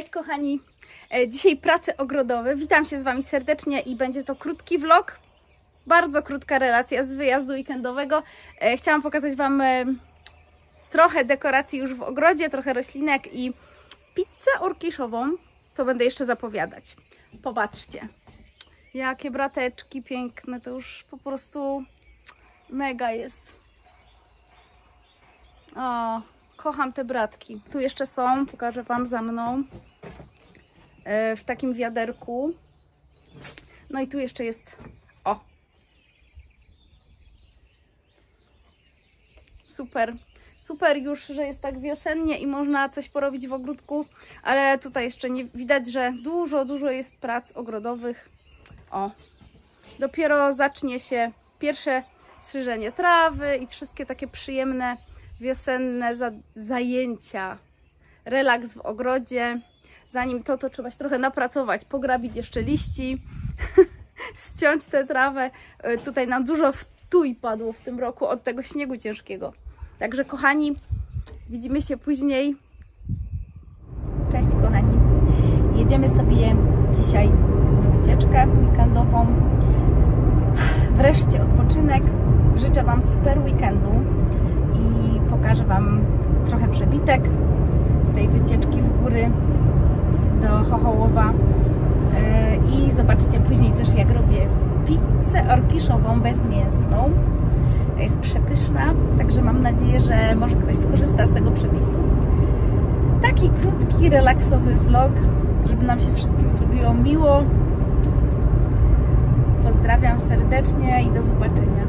Cześć kochani, dzisiaj prace ogrodowe. Witam się z Wami serdecznie i będzie to krótki vlog, bardzo krótka relacja z wyjazdu weekendowego. Chciałam pokazać Wam trochę dekoracji już w ogrodzie, trochę roślinek i pizzę orkiszową, co będę jeszcze zapowiadać. Popatrzcie, jakie brateczki piękne, to już po prostu mega jest. O, kocham te bratki. Tu jeszcze są, pokażę Wam za mną, w takim wiaderku. No i tu jeszcze jest, o, super. Super już, że jest tak wiosennie i można coś porobić w ogródku, ale tutaj jeszcze nie widać, że dużo jest prac ogrodowych. O, dopiero zacznie się pierwsze strzyżenie trawy i wszystkie takie przyjemne wiosenne zajęcia, relaks w ogrodzie. Zanim to trzeba się trochę napracować, pograbić jeszcze liści, ściąć tę trawę. Tutaj nam dużo wtój padło w tym roku od tego śniegu ciężkiego. Także kochani, widzimy się później. Cześć kochani. Jedziemy sobie dzisiaj na wycieczkę weekendową. Wreszcie odpoczynek. Życzę Wam super weekendu i pokażę Wam trochę przebitek z tej wycieczki w góry do Chochołowa. I zobaczycie później też, jak robię pizzę orkiszową bezmięsną. Jest przepyszna, także mam nadzieję, że może ktoś skorzysta z tego przepisu. Taki krótki, relaksowy vlog, żeby nam się wszystkim zrobiło miło. Pozdrawiam serdecznie i do zobaczenia.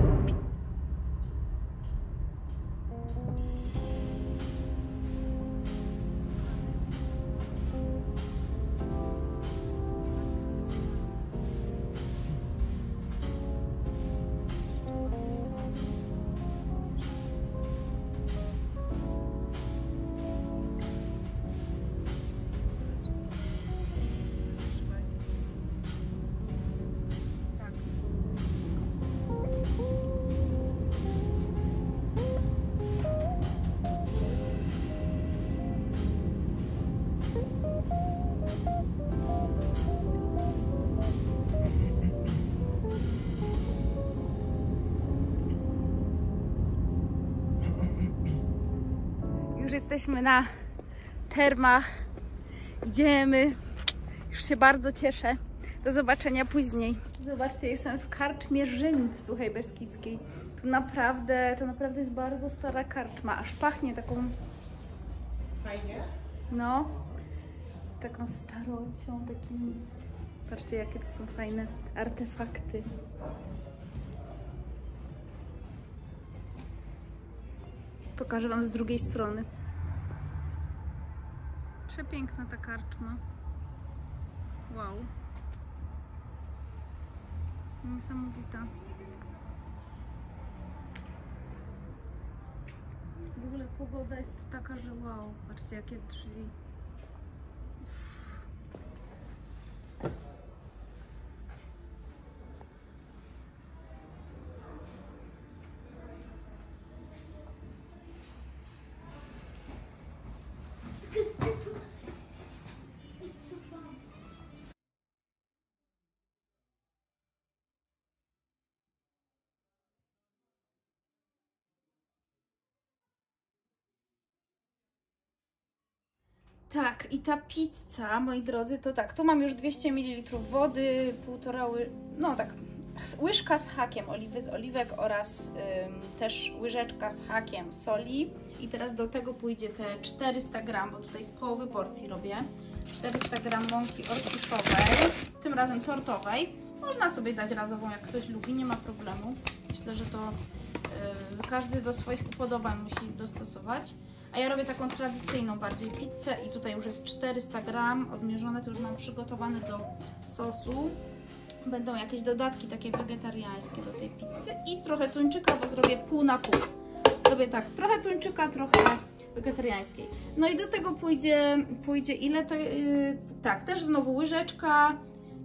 Już jesteśmy na termach, idziemy, już się bardzo cieszę. Do zobaczenia później. Zobaczcie, jestem w karczmie Rzym w Suchej Beskidzkiej. To naprawdę jest bardzo stara karczma, aż pachnie taką... Fajnie? No, taką starocią, takimi... Patrzcie, jakie to są fajne artefakty. Pokażę Wam z drugiej strony. Przepiękna ta karczma. Wow. Niesamowita. W ogóle pogoda jest taka, że wow. Patrzcie, jakie drzwi. Tak, i ta pizza, moi drodzy, to tak, tu mam już 200 ml wody, łyżka z hakiem oliwy z oliwek oraz też łyżeczka z hakiem soli. I teraz do tego pójdzie te 400 g, bo tutaj z połowy porcji robię, 400 g mąki orkiszowej, tym razem tortowej. Można sobie dać razową, jak ktoś lubi, nie ma problemu. Myślę, że to każdy do swoich upodobań musi dostosować. A ja robię taką tradycyjną bardziej pizzę i tutaj już jest 400 g odmierzone, to już mam przygotowane do sosu. Będą jakieś dodatki takie wegetariańskie do tej pizzy i trochę tuńczyka, bo zrobię pół na pół. Zrobię tak, trochę tuńczyka, trochę wegetariańskiej. No i do tego pójdzie ile? Tak, też znowu łyżeczka,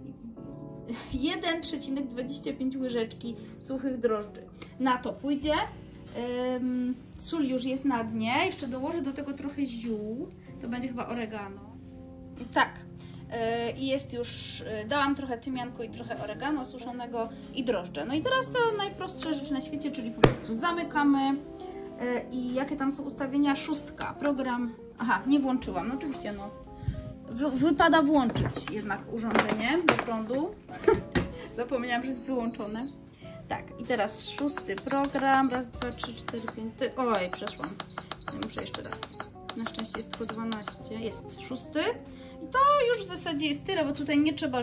1,25 łyżeczki suchych drożdży. Na to pójdzie. Sól już jest na dnie. Jeszcze dołożę do tego trochę ziół. To będzie chyba oregano. Tak. I jest już, dałam trochę tymianku i trochę oregano suszonego i drożdże. No i teraz to najprostsza rzecz na świecie, czyli po prostu zamykamy. I jakie tam są ustawienia? 6. Program. Aha, nie włączyłam. No oczywiście, no. Wypada włączyć jednak urządzenie do prądu. Zapomniałam, że jest wyłączone. Tak, i teraz 6. program. Raz, 2, 3, 4, 5. Oj, przeszłam. Muszę jeszcze raz. Na szczęście jest tylko 12. Jest 6. I to już w zasadzie jest tyle, bo tutaj nie trzeba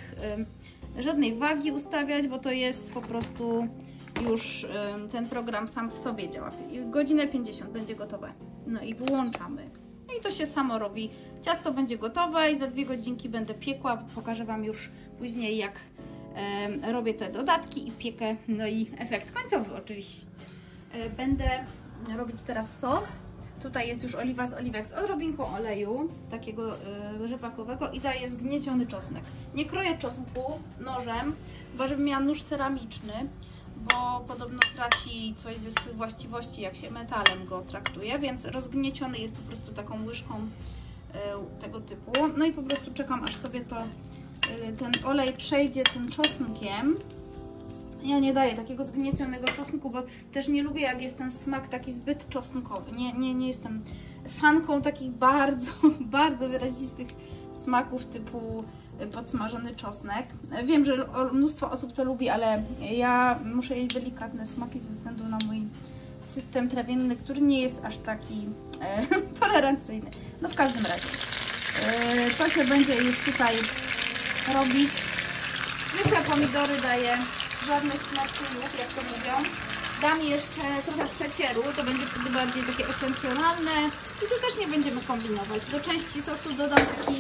żadnej wagi ustawiać, bo to jest po prostu już ten program sam w sobie działa. Godzinę 50 będzie gotowe. No i włączamy. No i to się samo robi. Ciasto będzie gotowe i za 2 godzinki będę piekła. Pokażę Wam już później, jak robię te dodatki i piekę. No i efekt końcowy oczywiście. Będę robić teraz sos. Tutaj jest już oliwa z oliwek z odrobinką oleju, takiego rzepakowego i daję zgnieciony czosnek. Nie kroję czosnku nożem, chyba żebym miała nóż ceramiczny, bo podobno traci coś ze swych właściwości, jak się metalem go traktuje, więc rozgnieciony jest po prostu taką łyżką tego typu. No i po prostu czekam, aż sobie ten olej przejdzie tym czosnkiem. Ja nie daję takiego zgniecionego czosnku, bo też nie lubię, jak jest ten smak taki zbyt czosnkowy. Nie jestem fanką takich bardzo, bardzo wyrazistych smaków typu podsmażony czosnek. Wiem, że mnóstwo osób to lubi, ale ja muszę jeść delikatne smaki ze względu na mój system trawienny, który nie jest aż taki tolerancyjny. No w każdym razie to się będzie już tutaj robić. Zwykłe pomidory daję. Żadnych smaczków, jak to mówią. Dam jeszcze trochę przecieru, to będzie wtedy bardziej takie esencjonalne i tu też nie będziemy kombinować. Do części sosu dodam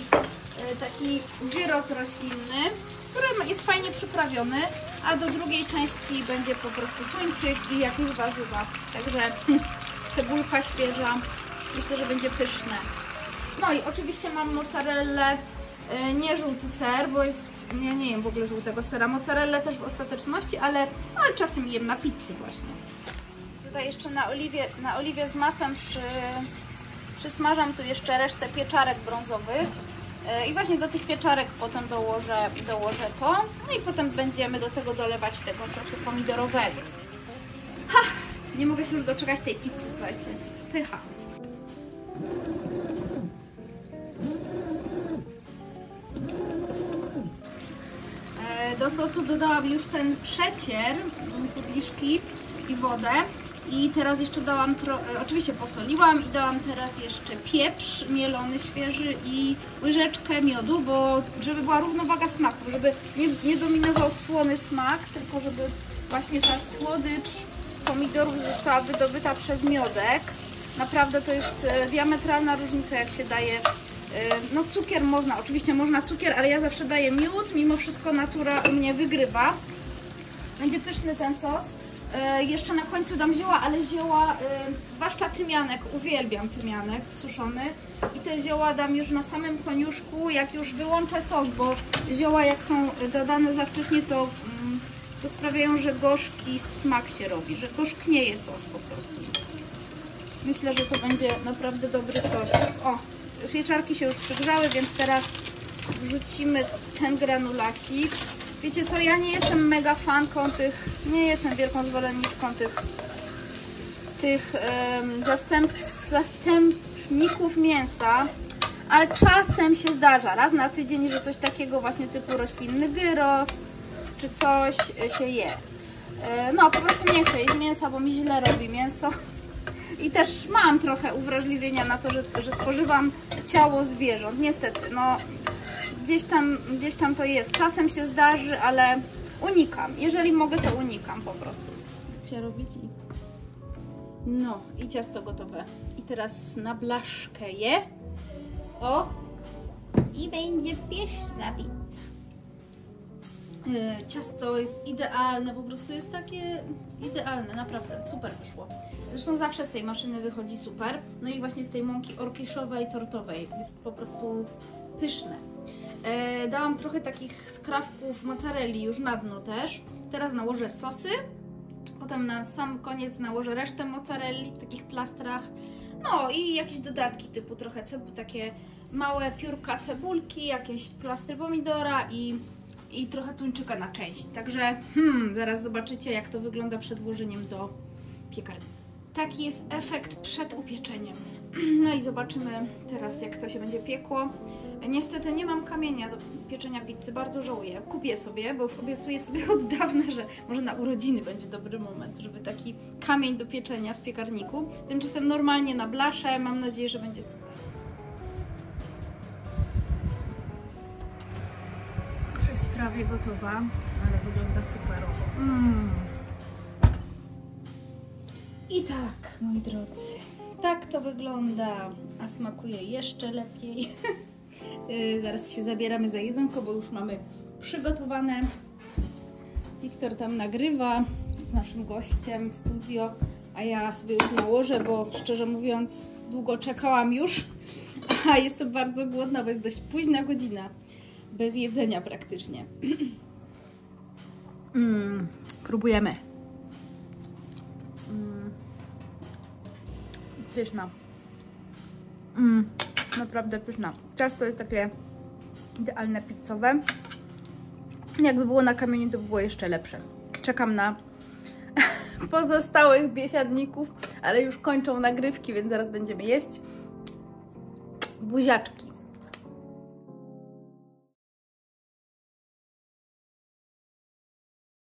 taki gyros roślinny, który jest fajnie przyprawiony, a do drugiej części będzie po prostu tuńczyk i jakieś warzywa. Także cebulka świeża, myślę, że będzie pyszne. No i oczywiście mam mozzarellę. Nie żółty ser, bo jest, ja nie jem w ogóle żółtego sera, mozzarellę też w ostateczności, ale czasem jem na pizzy właśnie. Tutaj jeszcze na oliwie z masłem przysmażam tu jeszcze resztę pieczarek brązowych i właśnie do tych pieczarek potem dołożę to, no i potem będziemy do tego dolewać tego sosu pomidorowego. Ha! Nie mogę się już doczekać tej pizzy, słuchajcie, pycha. Do sosu dodałam już ten przecier, kieliszki i wodę. I teraz jeszcze dałam, oczywiście posoliłam i dałam teraz jeszcze pieprz mielony, świeży i łyżeczkę miodu, bo żeby była równowaga smaku, żeby nie dominował słony smak, tylko żeby właśnie ta słodycz pomidorów została wydobyta przez miodek. Naprawdę to jest diametralna różnica, jak się daje. No cukier można, oczywiście można cukier, ale ja zawsze daję miód, mimo wszystko natura u mnie wygrywa. Będzie pyszny ten sos. Jeszcze na końcu dam zioła, ale zioła, zwłaszcza tymianek, uwielbiam tymianek suszony. I te zioła dam już na samym koniuszku, jak już wyłączę sos, bo zioła jak są dodane za wcześnie, to sprawiają, że gorzki smak się robi, że gorzknieje sos po prostu. Myślę, że to będzie naprawdę dobry sos. O! Pieczarki się już przegrzały, więc teraz wrzucimy ten granulacik. Wiecie co, ja nie jestem mega fanką nie jestem wielką zwolenniczką tych zastępników mięsa, ale czasem się zdarza, raz na tydzień, że coś takiego właśnie typu roślinny gyros, czy coś się je. No po prostu nie chcę jeść mięsa, bo mi źle robi mięso. I też mam trochę uwrażliwienia na to, że spożywam ciało zwierząt. Niestety, no gdzieś tam to jest. Czasem się zdarzy, ale unikam. Jeżeli mogę, to unikam po prostu. Chcę robić no i ciasto gotowe. I teraz na blaszkę je. O! I będzie pyszna pizza. Ciasto jest idealne, po prostu jest takie idealne, naprawdę super wyszło. Zresztą zawsze z tej maszyny wychodzi super. No i właśnie z tej mąki orkiszowej, tortowej jest po prostu pyszne. Dałam trochę takich skrawków mozzarelli już na dno też. Teraz nałożę sosy. Potem na sam koniec nałożę resztę mozzarelli w takich plastrach. No i jakieś dodatki typu trochę takie małe piórka cebulki, jakieś plastry pomidora i trochę tuńczyka na część. Także zaraz zobaczycie, jak to wygląda przed włożeniem do piekarnika. Taki jest efekt przed upieczeniem. No i zobaczymy teraz, jak to się będzie piekło. Niestety nie mam kamienia do pieczenia pizzy, bardzo żałuję. Kupię sobie, bo już obiecuję sobie od dawna, że może na urodziny będzie dobry moment, żeby taki kamień do pieczenia w piekarniku. Tymczasem normalnie na blaszę, mam nadzieję, że będzie super. Już jest prawie gotowa, ale wygląda superowo. I tak, moi drodzy, tak to wygląda, a smakuje jeszcze lepiej. Zaraz się zabieramy za jedzonko, bo już mamy przygotowane. Wiktor tam nagrywa z naszym gościem w studio, a ja sobie już nałożę, bo szczerze mówiąc długo czekałam już, a jestem bardzo głodna, bo jest dość późna godzina, bez jedzenia praktycznie. Próbujemy. Pyszna. Naprawdę pyszna. Ciasto jest takie idealne pizzowe. Jakby było na kamieniu, to by było jeszcze lepsze. Czekam na pozostałych biesiadników, ale już kończą nagrywki, więc zaraz będziemy jeść. Buziaczki.